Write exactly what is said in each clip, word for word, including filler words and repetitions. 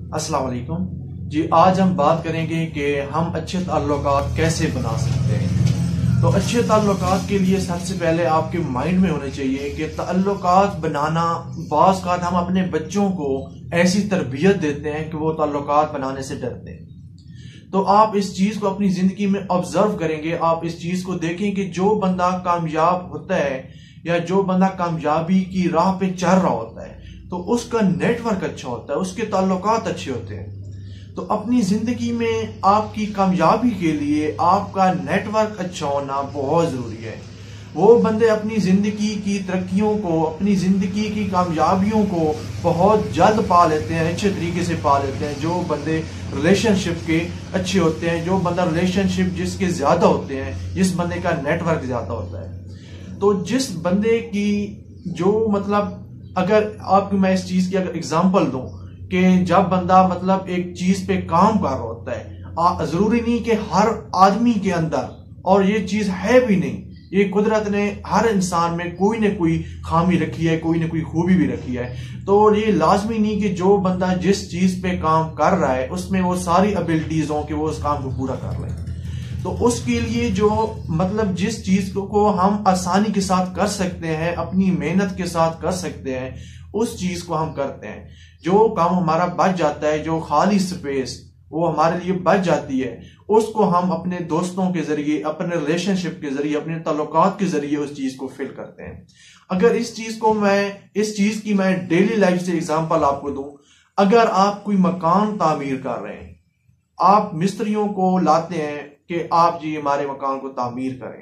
السلام علیکم جی، آج ہم بات کریں گے کہ ہم اچھے تعلقات کیسے بنا سکتے ہیں۔ تو اچھے تعلقات کے لیے سب سے پہلے آپ کے مائنڈ میں ہونے چاہیے کہ تعلقات بنانا، بعض اوقات ہم اپنے بچوں کو ایسی تربیت دیتے ہیں کہ وہ تعلقات بنانے سے ڈرتے ہیں۔ تو آپ اس چیز کو اپنی زندگی میں آبزرو کریں گے، آپ اس چیز کو دیکھیں کہ جو بندہ کامیاب ہوتا ہے یا جو بندہ کامیابی کی راہ پہ چل رہا ہوتا ہے تو اس کا نیٹ ورک اچھا ہوتا ہے، اس کے تعلقات اچھے ہوتے ہیں۔ تو اپنی زندگی میں آپ کی کامیابی کے لیے آپ کا نیٹ ورک اچھا ہونا بہت ضروری ہے۔ وہ بندے اپنی زندگی کی ترقیوں کو، اپنی زندگی کی کامیابیوں کو بہت جلد پا لیتے ہیں، اچھے طریقے سے پا لیتے ہیں جو بندے ریلیشن شپ کے اچھے ہوتے ہیں، جو بندہ ریلیشن شپ جس کے زیادہ ہوتے ہیں، جس بندے کا نیٹ ورک زیادہ ہوتا ہے۔ تو جس بندے کی جو مطلب اگر آپ کو میں اس چیز کی اگر اگزامپل دوں کہ جب بندہ مطلب ایک چیز پہ کام کر رہا ہوتا ہے، ضروری نہیں کہ ہر آدمی کے اندر، اور یہ چیز ہے بھی نہیں، یہ قدرت نے ہر انسان میں کوئی نہ کوئی خامی رکھی ہے، کوئی نہ کوئی خوبی بھی رکھی ہے۔ تو یہ لازمی نہیں کہ جو بندہ جس چیز پہ کام کر رہا ہے اس میں وہ ساری ابیلٹیز ہوں کہ وہ اس کام کو پورا کر لے۔ تو اس کے لیے جو مطلب جس چیز کو ہم آسانی کے ساتھ کر سکتے ہیں، اپنی محنت کے ساتھ کر سکتے ہیں، اس چیز کو ہم کرتے ہیں۔ جو کام ہمارا بچ جاتا ہے، جو خالی سپیس وہ ہمارے لیے بچ جاتی ہے، اس کو ہم اپنے دوستوں کے ذریعے، اپنے ریلیشن شپ کے ذریعے، اپنے تعلقات کے ذریعے اس چیز کو فل کرتے ہیں۔ اگر اس چیز کو میں اس چیز کی میں ڈیلی لائف سے اگزامپل آپ کو دوں، اگر آپ کوئی مکان تعمیر کر رہے ہیں، آپ مستریوں کو لاتے ہیں کہ آپ جی ہمارے مکان کو تعمیر کریں،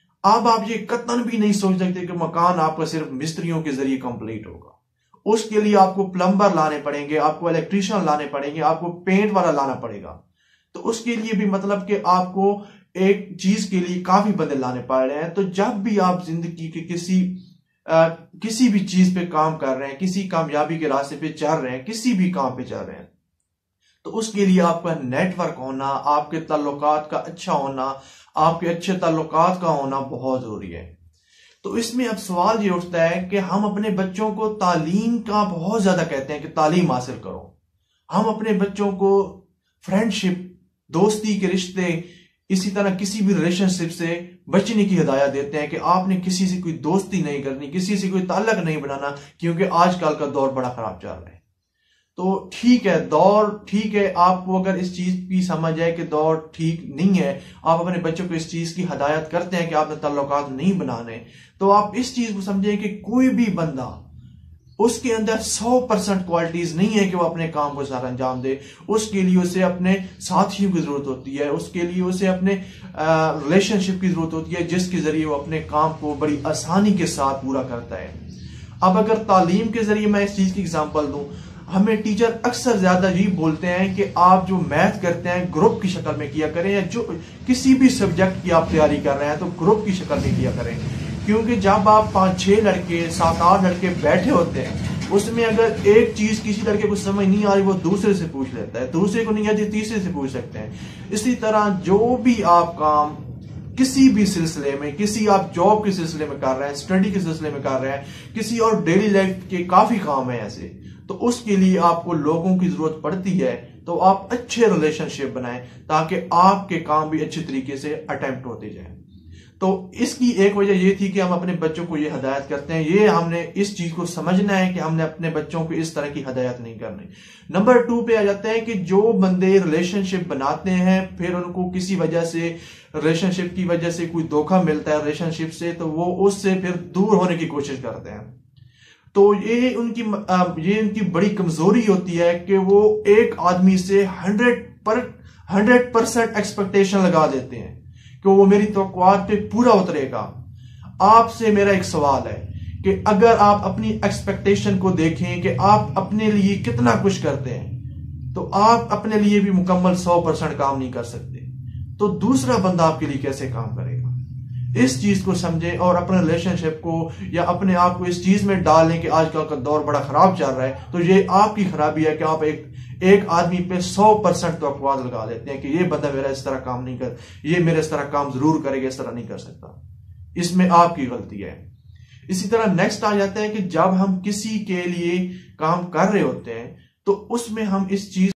اب آپ یہ قطعاً بھی نہیں سوچ سکتے کہ مکان آپ کا صرف مستریوں کے ذریعے کمپلیٹ ہوگا۔ اس کے لیے آپ کو پلمبر لانے پڑیں گے، آپ کو الیکٹریشین لانے پڑیں گے، آپ کو پینٹ والا لانا پڑے گا۔ تو اس کے لیے بھی مطلب کہ آپ کو ایک چیز کے لیے کافی بندے لانے پڑ رہے ہیں۔ تو جب بھی آپ زندگی کے کسی آ, کسی بھی چیز پہ کام کر رہے ہیں، کسی کامیابی کے راستے پہ چل رہے ہیں، کسی بھی کام پہ چل رہے ہیں، تو اس کے لیے آپ کا نیٹ ورک ہونا، آپ کے تعلقات کا اچھا ہونا، آپ کے اچھے تعلقات کا ہونا بہت ضروری ہے۔ تو اس میں اب سوال یہ اٹھتا ہے کہ ہم اپنے بچوں کو تعلیم کا بہت زیادہ کہتے ہیں کہ تعلیم حاصل کرو، ہم اپنے بچوں کو فرینڈ شپ، دوستی کے رشتے، اسی طرح کسی بھی ریلیشن شپ سے بچنے کی ہدایت دیتے ہیں کہ آپ نے کسی سے کوئی دوستی نہیں کرنی، کسی سے کوئی تعلق نہیں بنانا، کیونکہ آج کل کا دور بڑا خراب چل رہا ہے۔ تو ٹھیک ہے، دور ٹھیک ہے، آپ کو اگر اس چیز کی سمجھ ہے کہ دور ٹھیک نہیں ہے، آپ اپنے بچوں کو اس چیز کی ہدایت کرتے ہیں کہ آپ نے تعلقات نہیں بنانے، تو آپ اس چیز کو سمجھیں کہ کوئی بھی بندہ اس کے اندر سو پرسنٹ کوالٹیز نہیں ہے کہ وہ اپنے کام کو سر انجام دے۔ اس کے لیے اسے اپنے ساتھیوں کی ضرورت ہوتی ہے، اس کے لیے اسے اپنے ریلیشن شپ کی ضرورت ہوتی ہے جس کے ذریعے وہ اپنے کام کو بڑی آسانی کے ساتھ پورا کرتا ہے۔ اب اگر تعلیم کے ذریعے میں اس چیز کی اگزامپل دوں، ہمیں ٹیچر اکثر زیادہ یہ بولتے ہیں کہ آپ جو میتھ کرتے ہیں گروپ کی شکل میں کیا کریں، یا جو کسی بھی سبجیکٹ کی آپ تیاری کر رہے ہیں تو گروپ کی شکل میں کیا کریں، کیونکہ جب آپ پانچ چھ لڑکے، سات آٹھ لڑکے بیٹھے ہوتے ہیں، اس میں اگر ایک چیز کسی لڑکے کو سمجھ نہیں آ رہی وہ دوسرے سے پوچھ لیتا ہے، دوسرے کو نہیں آتی تیسرے سے پوچھ سکتے ہیں۔ اسی طرح جو بھی آپ کام کسی بھی سلسلے میں، کسی آپ جاب کے سلسلے میں کر رہے ہیں، اسٹڈی کے سلسلے میں کر رہے ہیں، کسی اور ڈیلی لائف کے کافی کام ہیں ایسے، تو اس کے لیے آپ کو لوگوں کی ضرورت پڑتی ہے۔ تو آپ اچھے ریلیشن شپ بنائیں تاکہ آپ کے کام بھی اچھے طریقے سے اٹیمپٹ ہوتے جائیں۔ تو اس کی ایک وجہ یہ تھی کہ ہم اپنے بچوں کو یہ ہدایت کرتے ہیں، یہ ہم نے اس چیز کو سمجھنا ہے کہ ہم نے اپنے بچوں کو اس طرح کی ہدایت نہیں کرنی۔ نمبر ٹو پہ آ جاتا ہے کہ جو بندے ریلیشن شپ بناتے ہیں، پھر ان کو کسی وجہ سے ریلیشن شپ کی وجہ سے کوئی دھوکہ ملتا ہے ریلیشن شپ سے، تو وہ اس سے پھر دور ہونے کی کوشش کرتے ہیں۔ تو یہ ان کی یہ ان کی بڑی کمزوری ہوتی ہے کہ وہ ایک آدمی سے ہنڈریڈ پر ہنڈریڈ پرسینٹ ایکسپیکٹیشن لگا دیتے ہیں کہ وہ میری توقعات پہ پورا اترے گا۔ آپ سے میرا ایک سوال ہے کہ اگر آپ اپنی ایکسپیکٹیشن کو دیکھیں کہ آپ اپنے لیے کتنا کچھ کرتے ہیں، تو آپ اپنے لیے بھی مکمل سو پرسینٹ کام نہیں کر سکتے، تو دوسرا بندہ آپ کے لیے کیسے کام کرے گا؟ اس چیز کو سمجھیں اور اپنے ریلیشن شپ کو یا اپنے آپ کو اس چیز میں ڈال لیں کہ آج کل کا دور بڑا خراب چل رہا ہے، تو یہ آپ کی خرابی ہے کہ آپ ایک ایک آدمی پہ سو پرسنٹ توقعات لگا لیتے ہیں کہ یہ بندہ میرا اس طرح کام نہیں کر، یہ میرا اس طرح کام ضرور کرے گا، اس طرح نہیں کر سکتا۔ اس میں آپ کی غلطی ہے۔ اسی طرح نیکسٹ آ جاتا ہے کہ جب ہم کسی کے لیے کام کر رہے ہوتے ہیں تو اس میں ہم اس چیز